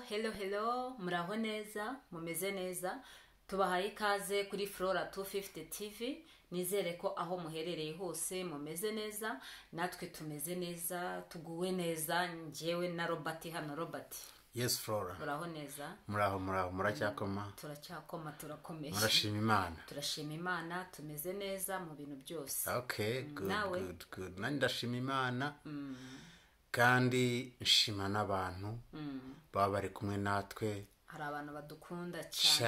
Hello, muraho neza, mumeze neza. Tubahaye ikaze kuri Flora 250 TV. Nizere ko aho muherereye hose mumeze neza, natwe tumeze neza, tuguwe neza, njyewe na Robert hano. Robert. Yes, Flora. Muraho neza. Muraho, muracyakoma. Turacyakoma, turakomeje. Murashima Imana. Turashima Imana, tumeze neza mu bintu byose. Okay, good. Nani ndashima Imana. Kandi nshima n'abantu baba bari kumwe natwe. Hari abantu badukunda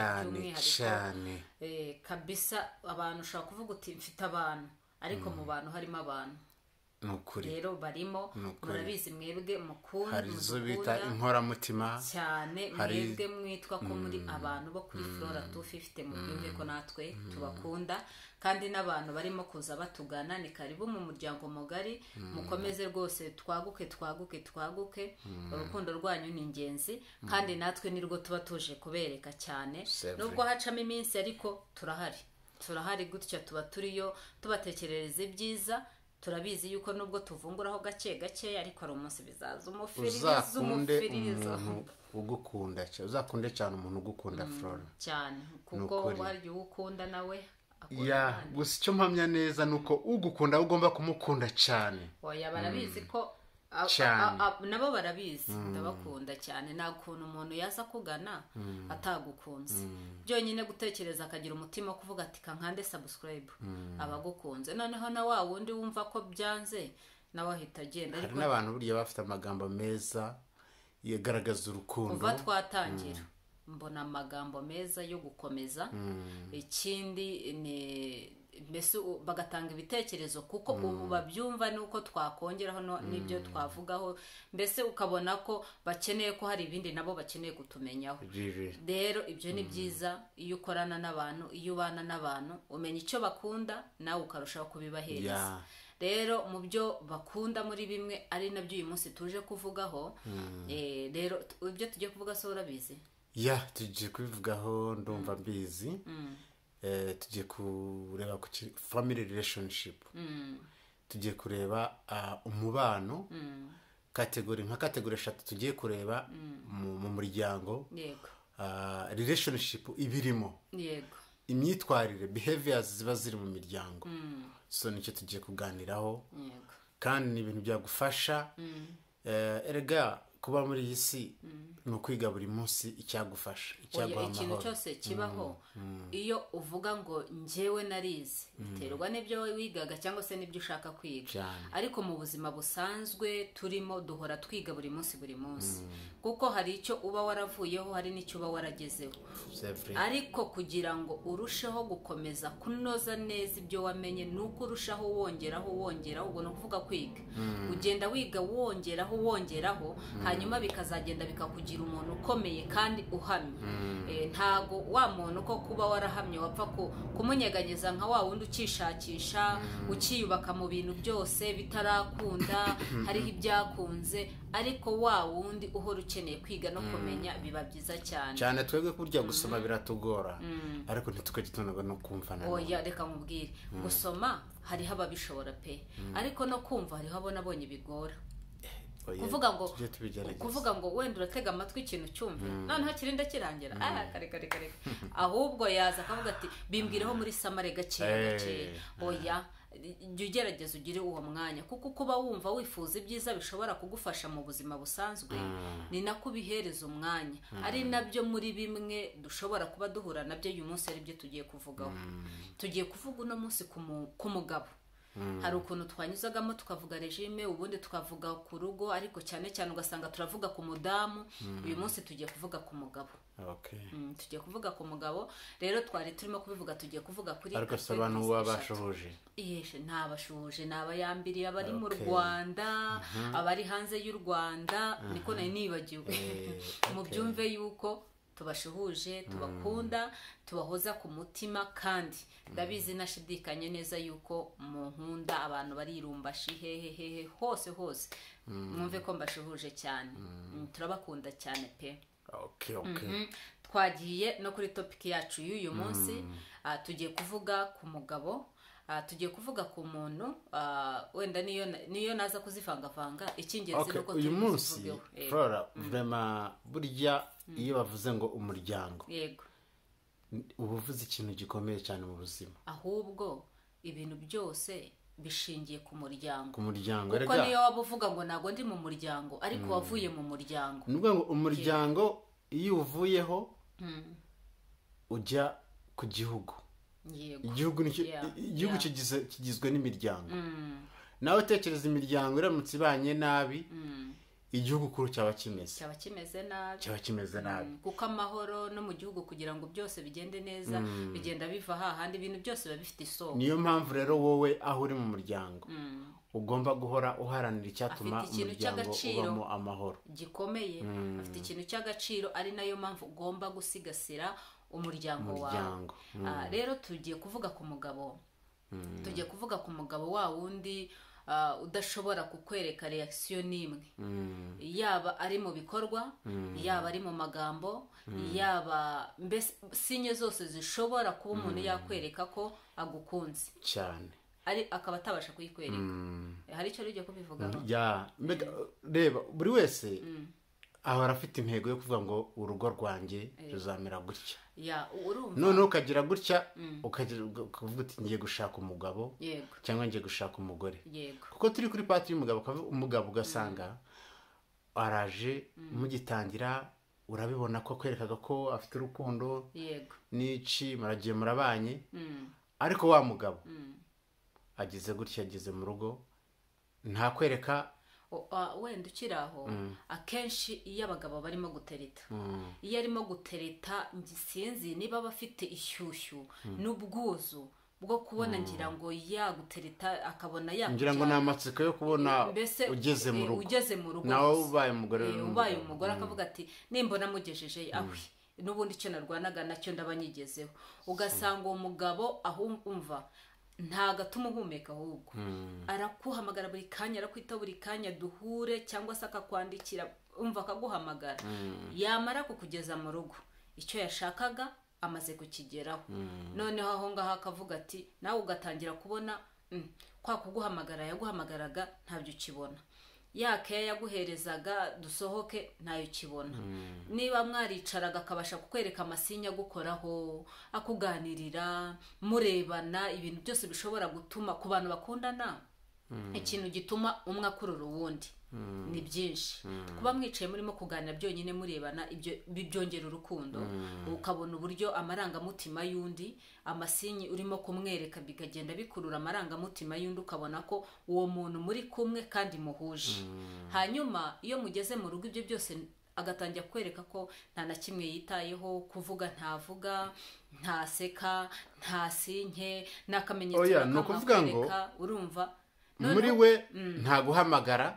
cyane kabisa. Abantu ushaka kuvuga uti mfite abantu, ariko mu bantu harimo abantu nukuri rero barimo. Murabizi mwebwe mukunda, hari zo bita inkoramutima cyane, mwebwe mwitwa ko muri abantu bo kuri Flora 250. Mubyumve ko natwe tubakunda, kandi n'abantu barimo kuza batugana ni karibu mu muryango mugari. Mukomeze rwose, twaguke. Urukundo rwanyu ni ingenzi, kandi natwe nirwo tuba tuje kubereka cyane. Nubwo hacamo iminsi, ariko turahari gutya, tuba turiyo tubatekerereza ibyiza. Turabizi yuko nubwo tuvunguraho gake ariko ari umunsi bizaza umufirizo ugukunda cyane. Uzakunde cyane umuntu ugukunda, Flora, cyane, kuko wari ukunda nawe akunda. Gusa icyo mpamya neza nuko ugukunda ugomba kumukunda cyane. Oya, barabizi ko nabo barabizi ndabakunda cyane. Nta kuntu umuntu yaza kugana atagukunze. Byonyine gutekereza akagira umutima wo kuvuga ati kankande subscribe, abagukunze. Noneho na wa wundi wumva ko byanze nawe ahita agenda. Hari n'abantu burya bafite amagambo meza yagaragaza urukundo. Kuva twatangira mbona amagambo meza yo gukomeza. Ikindi ni mbese bagatanga ibitekerezo, kuko ubu babyumva nuko twakongeraho n'ibyo twavugaho. Mbese ukabona ko bakeneye ko hari ibindi nabo bakeneye kutumenyaho. Rero ibyo ni byiza. Iyo ukorana n'abantu, iyo ubana n'abantu, umenya icyo bakunda, nawe ukarushaho kubibahereza. Rero mu byo bakunda muri bimwe ari nabyo uyu munsi tuje kuvugaho. Rero ibyo tugiye kuvuga so urabizi? Tugiye kubivugaho, ndumva mbizi. Tugiye kureba ku family relationship. Tugiye kureba umubano, kategori nka kategori 3 tugiye kureba mu muryango. Relationship ibirimo, imyitwarire, behaviors ziba ziri mu miryango. So nicyo tugiye kuganiraho, kandi ni ibintu byagufasha. Erega kuba muri iyi si ni ukwiga buri munsi icyagufasha, icyaguha amahoro. Ikintu cyose kibaho, iyo uvuga ngo njyewe narize, biterwa n'ibyo wigaga cyangwa se n'ibyo ushaka kwiga. Ariko mu buzima busanzwe turimo duhora twiga buri munsi, kuko hari icyo uba waravuyeho, hari n'icyo uba waragezeho. Ariko kugira ngo urusheho gukomeza kunoza neza ibyo wamenye, nuko urushaho wongeraho. Ubwo ni ukuvuga kwiga. Ugenda wiga wongeraho, hanyuma bikazagenda bikakugira umuntu ukomeye kandi uhamye. Ntago wa muntu ko kuba warahamye wapfa kumunyeganyeza nka wa wundi ukishakisha, ukiyubaka mu bintu byose bitarakunda, hariho ibyakunze. Ariko wa wundi uhora ukeneye kwiga no kumenya, biba byiza cyane. Twebwe kurya gusoma biratugora, ariko ntitukagitunga no kumva na. Oya, reka nkubwire, gusoma hariho ababishobora pe, ariko no kumva hariho abo nabonye bigora. Kuvuga ngo wenda uratega amatwi ikintu cyumve, noneho kirinde kirangira kare. Ahubwo yaza akavuga ati bimbwireho muri samare gake. Oya, jya ugerageza ugire uwo mwanya, kuko kuba wumva wifuza ibyiza bishobora kugufasha mu buzima busanzwe, ni nako ubihereza umwanya. Ari nabyo muri bimwe dushobora kuba duhura nabyo uyu munsi, ari byo tugiye kuvugaho. Tugiye kuvuga uno munsi ku mugabo. Hari ukuntu twanyuzagamo tukavuga regime, ubundi tukavuga ku rugo, ariko cyane ugasanga turavuga ku mudamu. Uyu munsi tugiye kuvuga ku mugabo. Tugiye kuvuga ku mugabo. Rero twari turimo kubivuga, tugiye kuvuga kuri ariko abantu babashoje. Ntabashoje, nabayambiriye abari mu Rwanda, abari hanze y'u Rwanda, niko nari nibagiwe. Mu byumve yuko tubashuhuje, tubakunda, tubahoza ku mutima, kandi ndabizi nashidikanye neza yuko mu nkunda abantu barirumbashi hehe hose. Mwumve ko mbashuhuje cyane. Turabakunda cyane pe. Twagiye no kuri topic yacu y'uyu munsi. Tugiye kuvuga ku mugabo. tugiye kuvuga ku muntu wenda niyo naza kuzivangavanga icy'ingenzi nuko uyu munsi Flora vraiment burya iyo bavuze ngo umuryango yego uba uvuze ikintu gikomeye cyane mu buzima, ahubwo ibintu byose bishingiye ku muryango kuko niyo waba uvuga ngo ntabwo ndi mu muryango ariko wavuye mu muryango, ni ukuvuga ngo umuryango iyo uvuyeho ujya ku gihugu. Igihugu kigizwe n'imiryango. Nawe utekereza imiryango iramutse ibanye nabi igihugu kuru cyaba kimeze nabi kuko amahoro no mu gihugu kugira ngo byose bigende neza bigenda biva hahandi ibintu byose biba bifite isoko. Niyo mpamvu rero wowe aho uri mu muryango ugomba guhora uharanira icyatuma umuryango ubamo amahoro gikomeye. Afite ikintu cy'agaciro ari nayo mpamvu ugomba gusigasira umuryango wawe. Rero tugiye kuvuga ku mugabo wa wundi udashobora kukwereka reaction n'imwe, yaba ari mu bikorwa yaba ari mu magambo yaba mbese sinye zose zishobora kuba umuntu yakwereka ko agukunze cyane ari akaba atabasha kuyikwereka. Hari icyo rujye kubivugaho reba buri wese ahora afite intego yo kuvuga ngo urugo rwanjye ruzamera gutya, none ukagira gutya ukavuga uti ngiye gushaka umugabo cyangwa ngiye gushaka umugore, kuko turi kuri pati y'umugabo ugasanga araje mugitangira urabibona ko kwerekaga ko afite urukundo n'iki muragiye murabanye, ariko wa mugabo ageze gutya ageze mu rugo ntakwereka wenda ukiri aho. Akenshi iyo abagabo barimo gutereta iyo arimo gutereta sinzi niba bafite ishyushyu n'ubwuzu bwo kubona ngira ngo yagutereta akabona ngira ngo namatsiko yo kubona ugeze mu rugo nawe ubaye umugore akavuga ati nimbona mugejeje aho n'ubundi icyo narwanaga nacyo ndabanyigezeho. Ugasanga uwo mugabo aho umva ntagatuma uhumeka, ahubwo arakuhamagara buri kanya, arakwita buri kanya duhure cyangwa se akakwandikira umva akaguhamagara. Yamara kukugeza mu rugo icyo yashakaga amaze kukigeraho, noneho aho ngaho akavuga ati nawe ugatangira kubona kwa kuguhamagara yaguhamagaraga ntabyo ukibona, yake yaguherezaga dusohoke ntayo ukibona. Niba mwaricaraga akabasha kukwereka amasinya gukoraho akuganirira murebana, ibintu byose bishobora gutuma ku bantu bakundana ikintu gituma umwe akurura uwundi ni byinshi. Kuba mwicaye murimo kuganira byonyine murebana ibyo byongera urukundo, ukabona uburyo amarangamutima y'undi amasinyi urimo kumwereka bikagenda bikurura amarangamutima y'undi, ukabona ko uwo muntu muri kumwe kandi muhuje. Hanyuma iyo mugeze mu rugo ibyo byose agatangira kwereka ko nta na kimwe yitayeho, kuvuga ntavuga, ntaseka, ntasinke, n'akamenyetso kamakwereka urumva muri we nta guhamagara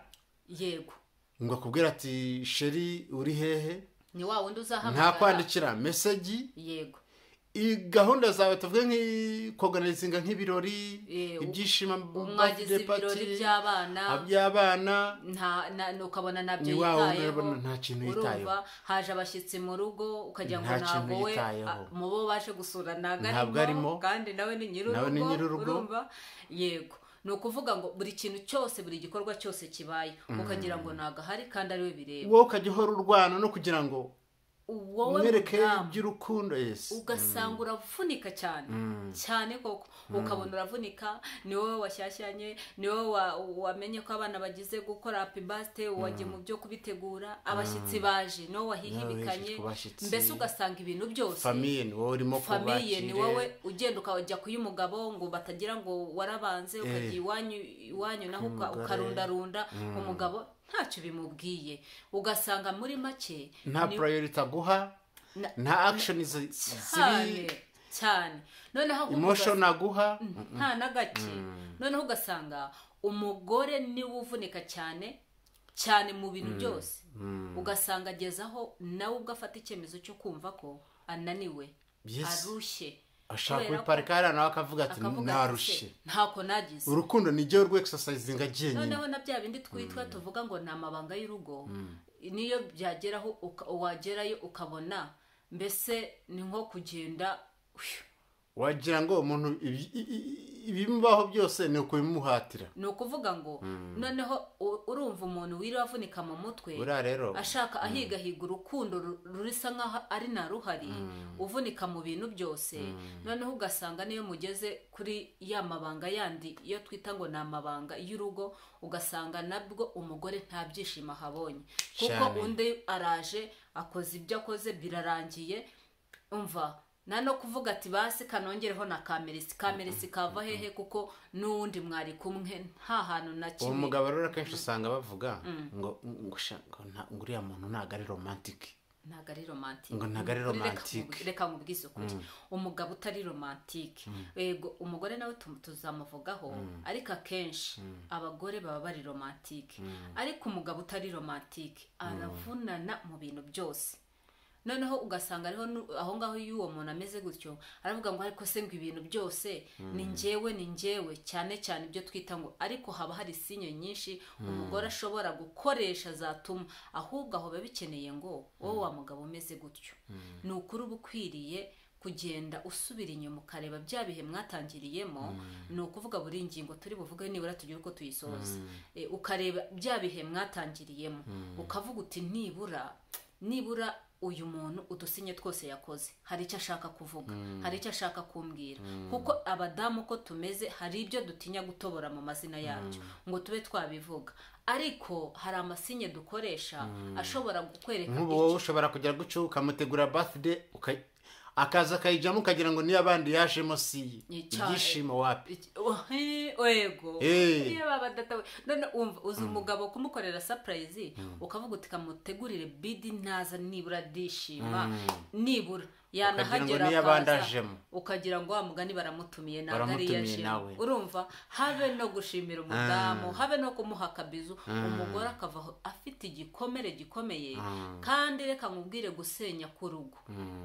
ngo akubwira ati sheri uri hehe, ni wa wundi uzahamagara, nta kwandikira message gahunda zawe tuvuge nk'ikoganizinga nk'ibirori ibyishimo mwagize ibirori by'abana ukabona nabyo yitayeho, nta kintu yitayeho. Haje abashyitsi mu rugo ukagira ngo ntabwo we mu bo baje gusura ntabwo arimo kandi nawe ni nyir'urugo urumva. Ni ukuvuga ngo buri kintu cyose buri gikorwa cyose kibaye ukagira ngo nagahari kandi ari we bireba, wowe ukajya uhora urwana no kugira ngo umwereke iby'urukundo. Ugasanga uravunika cyane koko, ukabona uravunika. Ni wowe washyashyanye, ni wowe wamenye ko abana bagize gukora happy birthday, wagiye mu byo kubitegura, abashyitsi baje ni wowe wahihibikanye, mbese ugasanga ibintu byose famiye ni wowe urimo kubakira, ni wowe ugenda ukajya kuy'umugabo ngo batagira ngo warabanze ukajya iwanyu naho ukarundarunda umugabo ntacyo bimubwiye. Ugasanga muri make nta priority aguha, nta action ziri cyane, noneho emotion aguha nta na gake. Noneho ugasanga umugore niwe uvunika cyane mu bintu byose. Ugasanga agezaho nawe ugafata icyemezo cyo kumva ko ananiwe, arushye, ashaka kwiparika hariya nawe akavuga ati narushye, ntako nagize. Urukundo ni ryo rw'exercise ngagiye nyine. Noneho na bya bindi twitwa tuvuga ngo ni amabanga y'urugo, niyo byageraho wagerayo ukabona mbese ni nko kugenda wagira ngo umuntu ibimubaho byose ni ukubimuhatira. Ni ukuvuga ngo noneho urumva umuntu wiriwe avunika mu mutwe ashaka ahigahiga urukundo rurisa nk'aho ari na ruhari, uvunika mu bintu byose, noneho ugasanga niyo mugeze kuri ya mabanga yandi iyo twita ngo ni amabanga y'urugo, ugasanga nabwo umugore nta byishimo ahabonye kuko undi araje akoze ibyo akoze birarangiye. Umva no kuvuga ati basi kanongereho na kamerisi kava hehe kuko n'uwundi mwari kumwe nta hantu na kimwe. Umugabo rero akenshi usanga bavuga ngo uriya muntu ntago ari romantike. Ntago ari romantike. Ngo ntago ari romantike. Reka mubwize ukuri. Umugabo utari romantike. Yego umugore nawe tuzamuvugaho, ariko akenshi abagore baba bari romantike. Ariko umugabo utari romantike aravunana mu bintu byose. Noneho ugasanga ariho aho ngaho y'uwo muntu ameze gutyo aravuga ngo ariko se ngo ibintu byose ni njyewe cyane cyane ibyo twita ngo, ariko haba hari sinyo nyinshi umugore ashobora gukoresha zatuma ahubwo aho babikeneye ngo wowe wa mugabo umeze gutyo ni ukuri uba ukwiriye kugenda usubira inyuma ukareba bya bihe mwatangiriyemo. Ni ukuvuga buri ngingo turi buvuge nibura tugira uko tuyisoza, ukareba bya bihe mwatangiriyemo ukavuga uti nibura uyu muntu udusinye twose yakoze hari icyo ashaka kuvuga, hari icyo ashaka kumbwira, kuko abadamu ko tumeze hari ibyo dutinya gutobora mu mazina yabyo ngo tube twabivuga, ariko hari amasinye dukoresha ashobora kukwereka nk'ubu wowe ushobora kujya guca ukamutegura birthday akaza akayijyamo ukagira ngo niyo abandi yajemo si ibyishimo wapi. Yego niyo baba datawe none uzi umugabo kumukorera surprise ukavuga uti kamutegurire bidi ntaza nibura dishima nibura yanahagera ukagira ngo wa mugani baramutumiye nagari yaje. Urumva habe no gushimira umudamu, habe no kumuha kabizu, umugore akavaho afite igikomere gikomeye. Kandi reka nkubwire gusenya ku rugo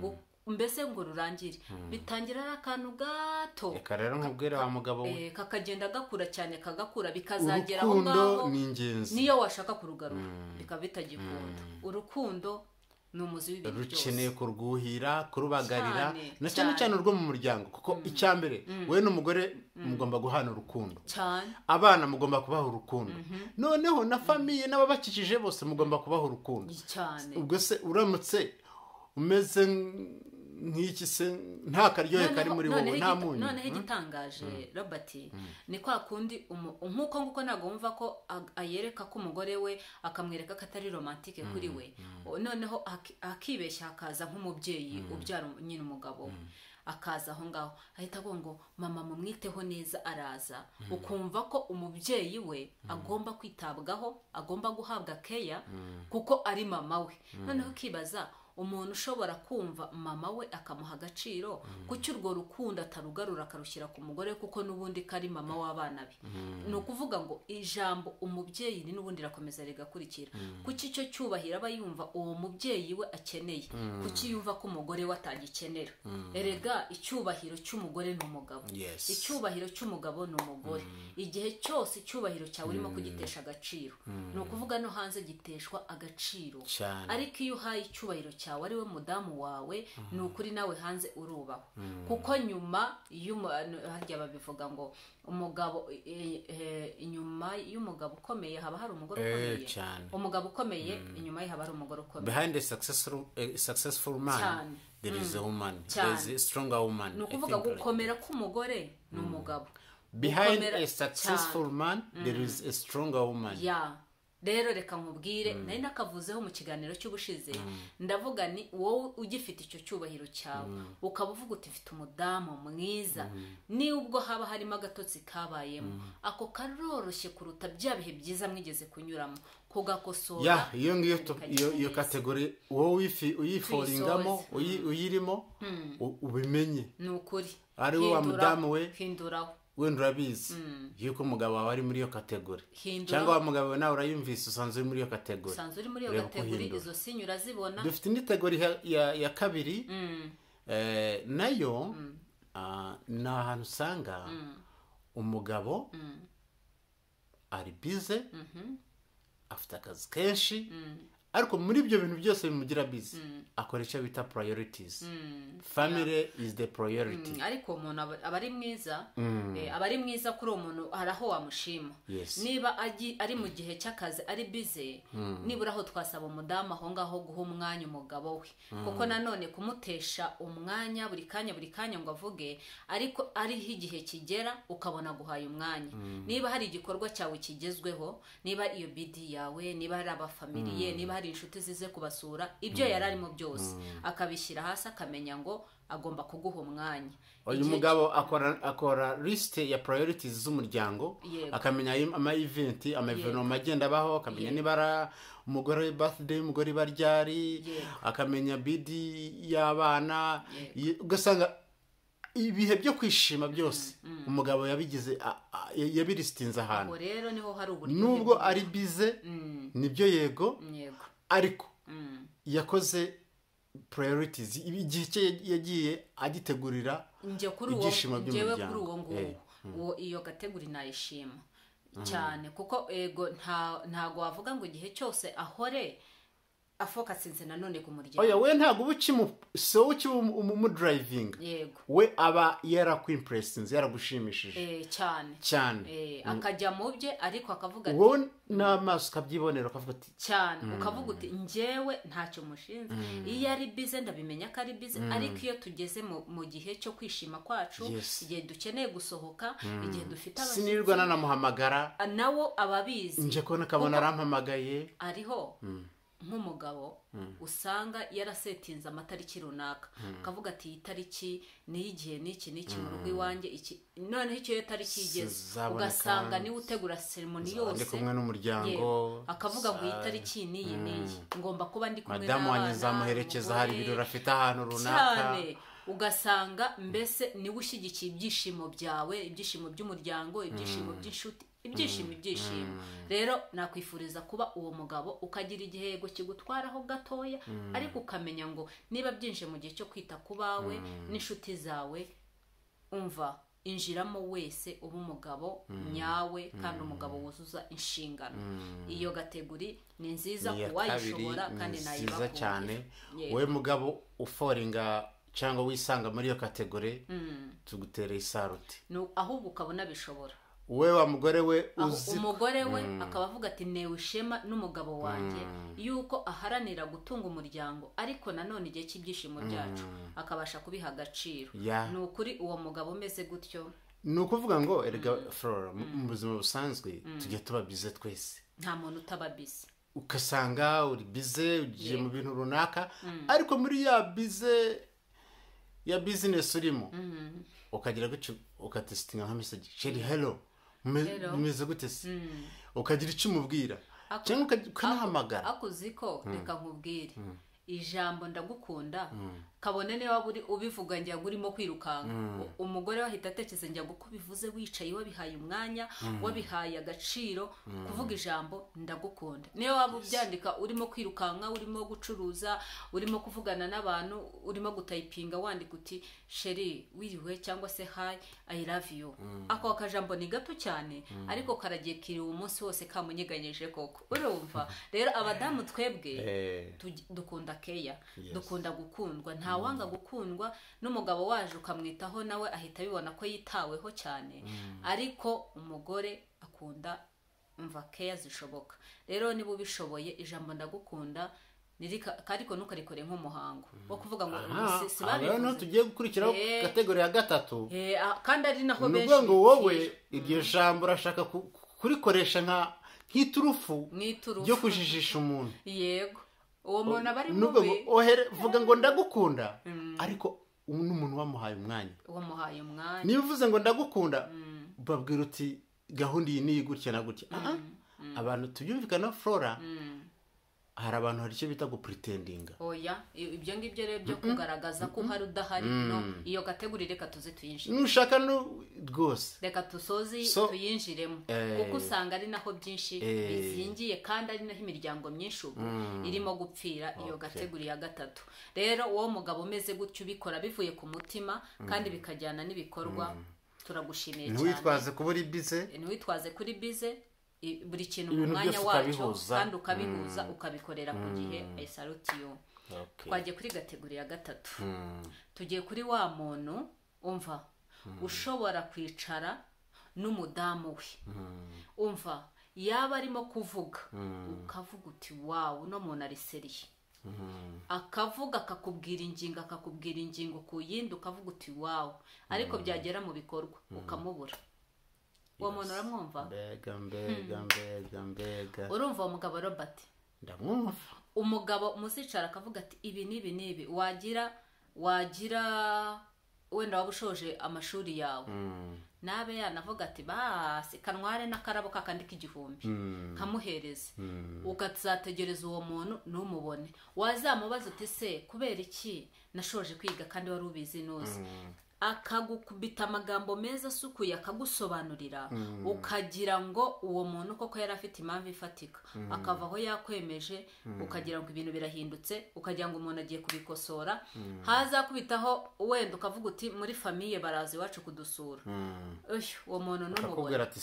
mbese ngo rurangire bitangira ari akantu gato. Reka rero nkubwire wa mugabo we kakagenda gakura cyane kagakura bikazagera aho ngaho niyo washaka kurugarura bikaba bitagikunda. Urukundo ni umuzi w'ibintu byose, rukeneye kurwuhira kurubagarira na cyane cyane urwo mu muryango, kuko icyambere we n'umugore mugomba guhana urukundo cyane, abana mugomba kubaha urukundo, noneho na famiye n'ababakikije bose mugomba kubaha urukundo cyane. Ubwo se uramutse umeze nk'iki se nta karyohe kari muri wowe nta munyu. Noneho igitangaje Robert ni kwa kundi nk'uko nguko ntabwo wumva ko ayereka ko umugore we akamwereka ko atari romantike kuri we, noneho akibeshya akaza nk'umubyeyi ubyara nyine umugabo akaza aho ngaho ahita avuga ngo mama mumwiteho neza, araza ukumva ko umubyeyi we agomba kwitabwaho, agomba guhabwa keya kuko ari mama we. Noneho ukibaza umuntu ushobora kumva mama we akamuha agaciro kuki urwo rukundo atarugarura akarushyira ku mugore kuko n'ubundi kari mama w'abana be. Ni ukuvuga ngo ijambo umubyeyi ni n'ubundi rakomeza rigakurikira, kuki icyo cyubahiro aba yumva uwo mubyeyi we akeneye kuki yumva ko umugore we atagikenera. Erega icyubahiro cy'umugore ni umugabo, icyubahiro cy'umugabo ni umugore. Igihe cyose icyubahiro cyawe urimo kugitesha agaciro, ni ukuvuga no hanze giteshwa agaciro, ariko iyo uhaye icyubahiro cyawe ari we mudamu wawe ni ukuri nawe hanze urubaho. Kuko nyuma harya babivuga ngo umugabo inyuma y'umugabo ukomeye haba hari umugore ukomeye, umugabo ukomeye inyuma ye haba hari umugore ukomeye. Behind a successful man there is a woman, there is a stronger woman. Ni ukuvuga gukomera k'umugore ni umugabo. Behind a successful man there is a stronger woman. Rero reka nkubwire nari nakavuzeho mu kiganiro cy'ubushize ndavuga ni wowe ugifite icyo cyubahiro cyawe ukaba uvuga uti mfite umudamu mwiza, ni ubwo haba harimo agatotsi kabayemo ako karoroshye kuruta bya bihe byiza mwigeze kunyuramo kugakosora. iyo kategori wowe uyiforingamo uyirimo ubimenye ni ukuri ari we wa mudamu we hinduraho wenda urabizi yuko umugabo wawe ari muri iyo kategori, cyangwa wa mugabo nawe urayumvise usanzwe uri muri iyo kategori. Usanzwe uri muri iyo kategori, izo sinyo urazibona. Dufite indi kategori ya kabiri nayo ni ahantu usanga umugabo ari bize afite akazi kenshi ariko muri ibyo bintu byose bimugira busy akora icyo bita priorities. Family is the priority. Ariko umuntu aba ari mwiza, aba ari mwiza kuri uwo muntu hari aho wamushima. Niba ari mu gihe cy'akazi ari busy, nibura aho twasaba umudamu aho ngaho guha umwanya umugabo we, kuko nanone kumutesha umwanya buri kanya ngo avuge, ariko ariho igihe kigera ukabona guhaye umwanya. Niba hari igikorwa cyawe kigezweho, niba iyo bidi yawe, niba hari abafamiliye, niba hari inshuti zize kubasura, ibyo yari arimo byose akabishyira hasi, akamenya ngo agomba kuguha umwanya. Uyu mugabo akora list ya priorities z'umuryango, akamenya ama event, ama evenement agenda abaho, akamenya niba ari umugore birthday, umugore baryari, akamenya bidi y'abana, ugasanga ibihe byo kwishima byose umugabo yabigize yabiristinze ahantu. Rero niho hari uburyo, nubwo ari bize nibyo yego, ariko yakoze priorities, igihe cye yagiye agitegurira ibyishimo by'umuryango. Uwo iyo kategori nayishima cyane, kuko ego ntago wavuga ngo igihe cyose ahore afokasinze nanone ku muryango. Oya, we ntago umu driving. We aba yarakwiimpressinze, yaragushimishije cyane. Akajya mu bye, ariko akavuga ati wowe n'amaso kabyibonera, akavuga ati cyane, ukavuga uti njyewe ntacyo mushinze. Iyo ari busy ndabimenya ko ari busy, ariko iyo tugeze mu gihe cyo kwishima kwacu, igihe dukeneye gusohoka, igihe dufite abashyitsi, sinirwa nanamuhamagara, nawo ababizi. nje ko nakabona arampamagaye. Ariho nk'umugabo usanga yarasetinze amatariki runaka, akavuga ati iyi tariki ni igihe n'iki mu rugo iwanjye, noneho icyo tariki igeze ugasanga niwe utegura ceremony yose, ndi kumwe n'umuryango, akavuga ngo iyi tariki n'iyi ngomba kuba ndi kumwe n'abana, madamu wanjye zamuherekeza, hari ibirori afite ahantu runaka. Ugasanga mbese niwe ushyigikiye ibyishimo byawe, ibyishimo by'umuryango, ibyishimo by'inshuti, ibyishimo. Rero nakwifuriza kuba uwo mugabo, ukagira igihego kigutwaraho gatoya, ariko ukamenya ngo niba byinje mu gihe cyo kwita ku bawe n'inshuti zawe, umva injiramo wese uba umugabo nyawe, kandi umugabo wuzuza inshingano. Iyo kategori ni nziza kuwayishobora, kandi nayibaho cyane. We mugabo uforinga cyangwa wisanga muri iyo kategori, tugutereye isaruti, ahubwo ukabona bishobora. We wa mugore we umugore we akaba avuga ati newe ishema n'umugabo wanjye yuko aharanira gutunga umuryango, ariko nanone igihe cy'ibyishimo byacu akabasha kubiha agaciro. Ni ukuri uwo mugabo umeze gutyo. Ni ukuvuga ngo erega Flora, mu buzima busanzwe tujya tuba bize twese, nta muntu utaba bize. Ukasanga uri bize, ugiye mu bintu runaka, ariko muri ya bize ya business urimo, ukagira gutyo ukatestinga nka message, sheri hello, umeze gute se, ukagira icyo umubwira, cyangwa ukanahamagara. Akuziko reka nkubwire ijambo ndagukunda, kabone niba ubivuga njya urimo kwirukanka, umugore wahita atekereza njya uko bivuze wicaye, wabihaye umwanya, wabihaye agaciro. Kuvuga ijambo ndagukunda, niyo waba ubyandika urimo kwirukanka, urimo gucuruza, urimo kuvugana n'abantu, urimo gutayipinga wandika uti sheri wiriwe, cyangwa se hi I love you, ako akajambo ni gato cyane, ariko karagiye kiri umunsi wose kamunyeganyeje koko, urumva. Rero abadamu twebwe dukunda keya, dukunda gukundwa. Nta wanga gukundwa, n'umugabo waje ukamwitaho nawe ahita bibona ko yitaweho cyane, ariko umugore akunda umva keya zishoboka. Rero niba ubishoboye ijambo ndagukunda ariko ntukarikore nk'umuhango wo kuvuga ngo sibabivuze. Rero tugiye gukurikiraho kategori ya gatatu, kandi ari naho benshi ngo wowe iryo jambo urashaka kurikoresha nk'iturufu ryo kujijisha umuntu. Yego, uwo muntu aba ari mubi, vuga ngo ndagukunda, ariko n'umuntu wamuhaye umwanya. Niba uvuze ngo ndagukunda, babwira uti gahunda iyi niyi gutya na gutya. Abantu tubyumvikana Flora, hari abantu hari icyo bita gupretendinga. Oya, ibyo ngibyo rero byo kugaragaza ko hari udahari, no, iyo kategori reka tuze tuyinjire. Nushaka rwose reka tusoze tuyinjiremo, kuko usanga ari naho byinshi bizingiye, kandi ari naho imiryango myinshi ubu irimo gupfira iyo kategori ya gatatu. Rero uwo mugabo umeze gutyo ubikora bivuye ku mutima kandi bikajyana n'ibikorwa, turagushimiye cyane. Ntiwitwaze kuba uri bize, ntiwitwaze kuri bize, buri kintu mu mwanya wacyo kandi ukabihuza ukabikorera ku gihe. I salute you. Twagiye kuri kategori ya 3. Tugiye kuri wa muntu umva ushobora kwicara n'umudamu we, umva yaba arimo kuvuga ukavuga uti wow no muntu ari seriye, akavuga akakubwira ingingo ku yindi ukavuga uti wow, ariko byagera mu bikorwa ukamubura. Uwo muntu uramwumva? Mbega urumva uwo mugabo Robert? Ndamwumva. Umugabo muzicara akavuga ati ibi nibi wagira wenda waba ushoje amashuri yawe, nabe yanavuga ati basi kanware n'akarabo kakandika 1000 kamuhereze, ukazategereza uwo muntu numubone. Wazamubaza uti se kubera iki nashoje kwiga kandi wari ubizi nuzi, akagukubita amagambo meza asukuye akagusobanurira, ukagira ngo uwo muntu koko yari afite impamvu ifatika, akava aho yakwemeje, ukagira ngo ibintu birahindutse, ukagira ngo umuntu agiye kubikosora, haza kubitaho wenda ukavuga uti muri famiye barazi iwacu kudusura. Uwo muntu numubone, akakubwira ati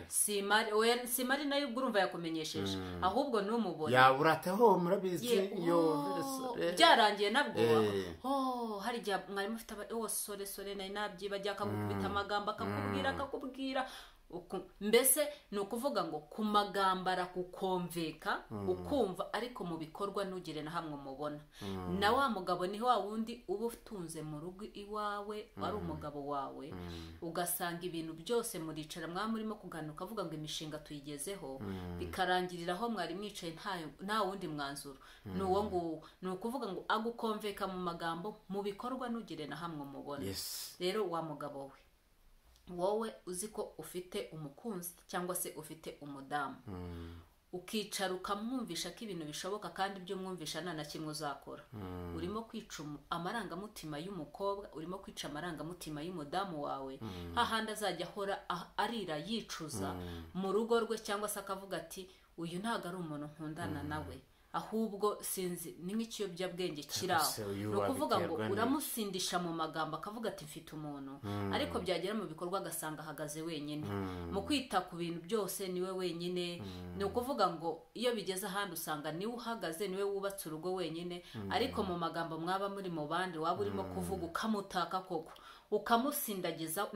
simari nayo urumva yakumenyesheje, ahubwo numubone yaburataho murabizi byarangiye nabwo hari igihe mwari mufite sore nari nabyibajya akagukubita amagambo akakubwira mbese ni ukuvuga ngo ku magambo arakukomveka ukumva, ariko mu bikorwa ntugire na hamwe umubona. Na wa mugabo ni wa wundi uba utunze mu rugo iwawe ari umugabo wawe, ugasanga ibintu byose muricara murimo kuganira ukavuga ngo imishinga tuyigezeho, bikarangirira aho mwari mwicaye nta wundi mwanzuro. Ni uwo nguwo, ni ukuvuga ngo agukomveka mu magambo, mu bikorwa ntugire na hamwe umubona. Rero wa mugabo we, wowe uzi ko ufite umukunzi cyangwa se ufite umudamu, ukicara ukamwumvisha ko ibintu bishoboka kandi ibyo mwumvisha nta na kimwe uzakora, urimo kwica amarangamutima y'umukobwa, urimo kwica amarangamutima y'umudamu wawe, hahandi azajya ahora arira yicuza mu rugo rwe, cyangwa se akavuga ati uyu ntago ari umuntu nkundana nawe, ahubwo sinzi ni nk'ikiyobyabwenge kiraho. Ni ukuvuga ngo uramusindisha mu magambo akavuga ati mfite umuntu, ariko byagera mu bikorwa agasanga ahagaze wenyine, mu kwita ku bintu byose niwe wenyine. Ni ukuvuga ngo iyo bigeze ahandi usanga niwe uhagaze, niwe wubatse urugo wenyine, ariko mu magambo mwaba muri mu bandi waba urimo kuvuga ukamutaka koko, ukamusindagiza,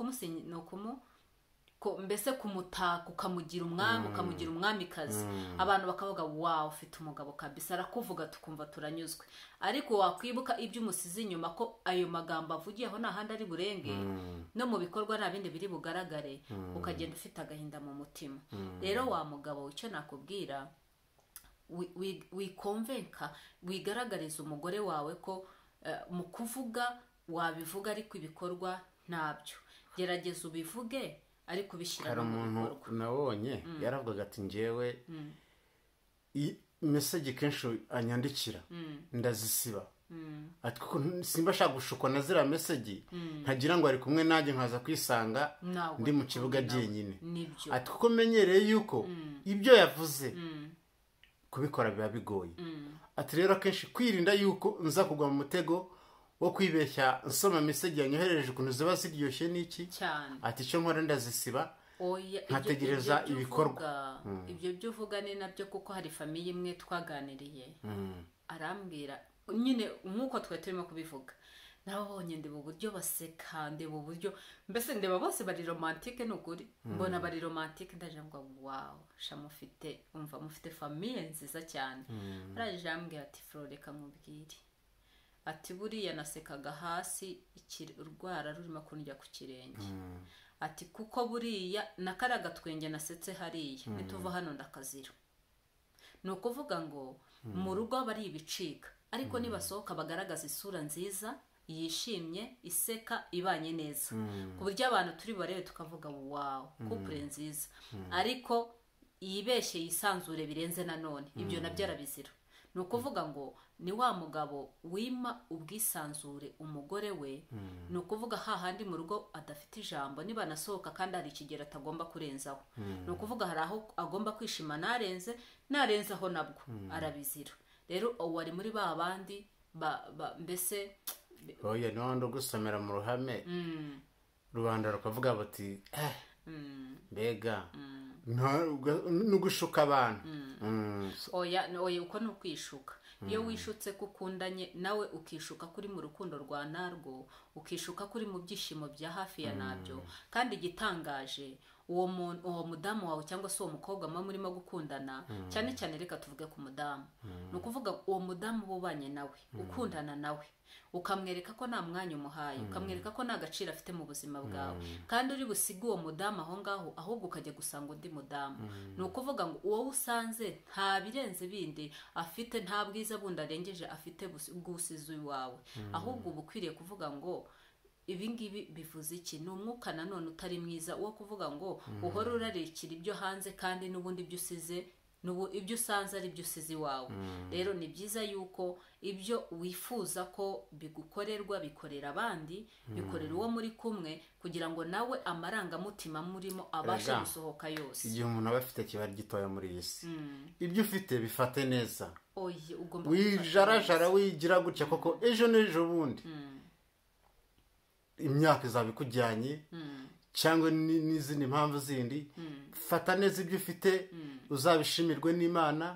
mbese kumutaka, ukamugira umwami, ukamugira umwamikazi. Abantu bakavuga wow ufite umugabo kabisa, arakuvuga tukumva turanyuzwe. Ariko wakwibuka ibyo umusize inyuma ko ayo magambo avugiye aho nta handi ari burenge, no mu bikorwa nta bindi biri bugaragare, ukagenda ufite agahinda mu mutima. Rero wa mugabo icyo nakubwira, wikonvenka, wigaragariza umugore wawe ko mu kuvuga wabivuga ariko ibikorwa ntabyo. Gerageza ubivuge ariko bishyira mu bikorwa. Hari umuntu nabonye yaravugaga ati njyewe message kenshi anyandikira ndazisiba, ati kuko simba shaka gushukwa na zira message, ntagira ngo ari kumwe nanjye nkaza kwisanga ndi mu kibuga jyenyine. Ati kuko menyereye yuko ibyo yavuze kubikora biba bigoye. Ati rero akenshi kwirinda yuko nza kugwa mu mutego wo kwibeshya nsoma message yanyohereje ukuntu ziba ziryoshye n'iki. Ati cyo nkora ndazisiba, nkategereza ibikorwa. Ibyo byo uvuga ni nabyo, kuko hari famiye imwe twaganiriye, arambwira nyine nk'uko twe turimo kubivuga, nabonye ndeba uburyo baseka, ndeba uburyo mbese ndeba bose bari romantique, n'ukuri mbona bari romantique, ndaje ngo wow shamufite umva mufite famiye nziza cyane. Araje ambwira ati Floreka nkubwire, ati buriya nasekaga hasi urwara rurimo kunjya ku kirenge, ati kuko buriya nakaraga twenge nasetse hariya nituva hano ndakazira. Ni ukuvuga ngo mu rugo bari ibicika, ariko nibasohoka bagaragaza isura nziza, yishimye, iseka, ibanye neza, ku buryo abantu turi barebe tukavuga wow couple nziza. Ariko yibeshye yisanzure birenze nanone, ibyo nabyo arabizira. Ni ukuvuga ngo ni wa mugabo wima ubwisanzure umugore we, ni ukuvuga hahandi mu rugo adafite ijambo, niba nasohoka kandi hari ikigero atagomba kurenzaho. Ni ukuvuga hari aho agomba kwishima narenze aho nabwo arabizira. Rero wari muri ba bandi mbese oya n'abandi gusomera mu ruhame, rubanda rukavuga bati mbega ni ugushuka abantu. oya uko ni ukwishuka. iyo wishutse ko ukundanye nawe ukishuka kuri mu rukundo rwa narwo, ukishuka kuri mu byishimo bya hafi ya nabyo. kandi igitangaje uwo mudamu wawe cyangwa se uwo mukobwa muba murimo gukundana, cyane cyane reka tuvuge ku mudamu, ni ukuvuga uwo mudamu ubanye nawe ukundana nawe, ukamwereka ko nta mwanya umuhaye, ukamwereka ko nta gaciro afite mu buzima bwawe, kandi uri busige uwo mudamu aho ngaho, ahubwo ukajya gusanga undi mudamu. ni ukuvuga ngo uwo usanze nta birenze bindi afite, nta bwiza bundi arengeje afite bw'usize iwawe, ahubwo uba ukwiriye kuvuga ngo ibingibi bivuze iki? ni umwuka nanone utari mwiza wo kuvuga ngo uhora urarekera ibyo hanze, kandi n'ubundi ibyo usize ibyo usanze ari byo usize iwawe. rero ni byiza yuko ibyo wifuza ko bigukorerwa bikorera abandi, bikorera uwo muri kumwe, kugira ngo nawe amarangamutima murimo abashe gusohoka yose. igihe umuntu aba afite kiba gitoya muri iyi si, ibyo ufite bifate neza, ugomba wijarajara wigira gutya koko ejo n'ejo bundi imyaka izaba ikujyanye, cyangwa n'izindi mpamvu zindi. fata neza ibyo ufite, uzabishimirwe n'Imana.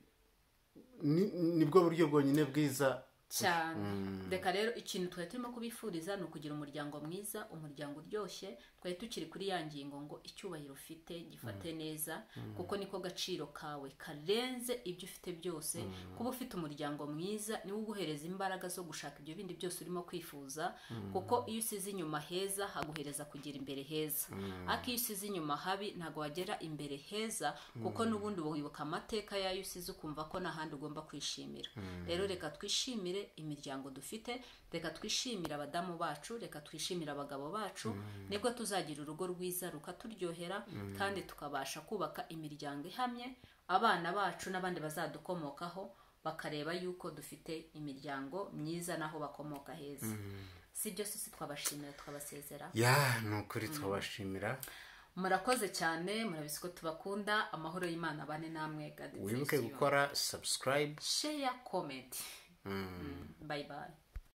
nibwo buryo bwonyine bwiza cyane. reka rero ikintu twari turimo kubifuriza ni ukugira umuryango mwiza, umuryango uryoshye. twari tukiri kuri ya ngingo ngo icyubahiro ufite gifate neza, kuko niko gaciro kawe karenze ibyo ufite byose. kuba ufite umuryango mwiza niwo uguhereza imbaraga zo gushaka ibyo bindi byose urimo kwifuza, kuko iyo usize inyuma heza haguhereza kugira imbere heza, ariko iyo usize inyuma habi ntabwo wagera imbere heza, kuko n'ubundi wibuka amateka yayo usize ukumva ko nta handi ugomba kwishimira. rero reka twishimire imiryango dufite, reka twishimire abadamu bacu, reka twishimire abagabo bacu, nibwo tuzagira urugo rwiza rukaturyohera, kandi tukabasha kubaka imiryango ihamye. abana bacu n'abandi bazadukomokaho bakareba yuko dufite imiryango myiza n'aho bakomoka heza. si byo se twabashimira twabasezera? ni ukuri twabashimira. murakoze cyane, murabizi ko tubakunda. amahoro y'Imana bane namwe. wibuke gukora subscribe, share, comment. Bye bye.